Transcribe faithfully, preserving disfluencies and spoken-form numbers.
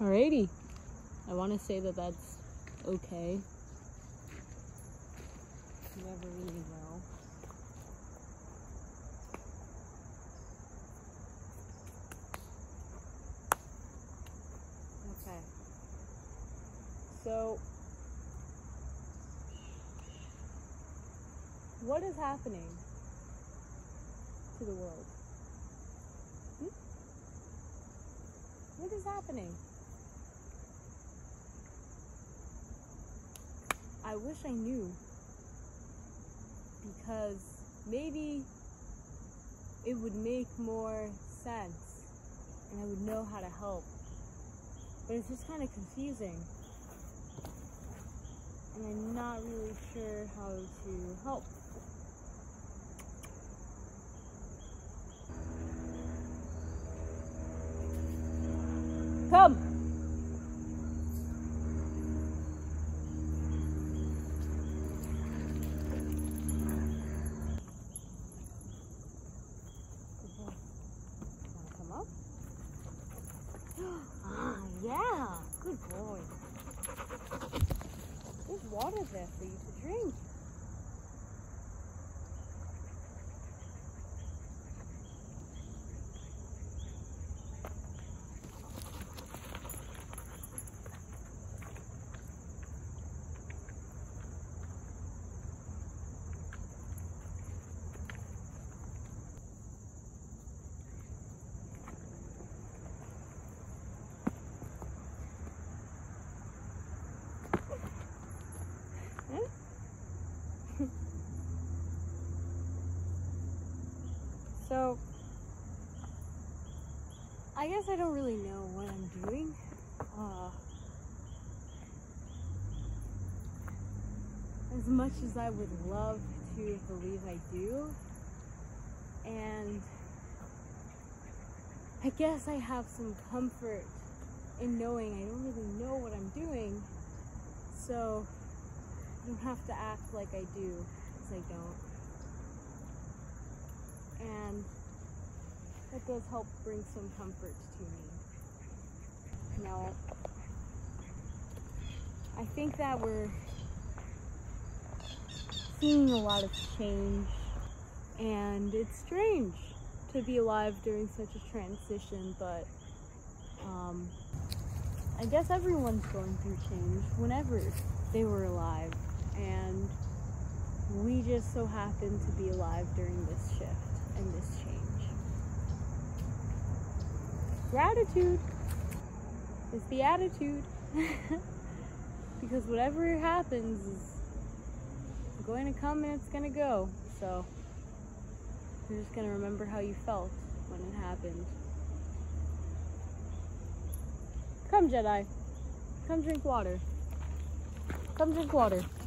Alrighty. I want to say that that's okay. You never really know. Okay. So, what is happening to the world? Hmm? What is happening? I wish I knew, because maybe it would make more sense and I would know how to help. But it's just kind of confusing and I'm not really sure how to help. Come! Ah, yeah, good boy. There's water there for you to drink. So, I guess I don't really know what I'm doing. Uh, as much as I would love to believe I do. And I guess I have some comfort in knowing I don't really know what I'm doing. So, I don't have to act like I do, because I don't. And that does help bring some comfort to me. Now, I think that we're seeing a lot of change, and it's strange to be alive during such a transition, but um, I guess everyone's going through change whenever they were alive, and we just so happen to be alive during this shift and this change. Gratitude is the attitude. Because whatever happens is going to come and it's going to go. So you're just going to remember how you felt when it happened. Come, Jedi. Come drink water. Come drink water.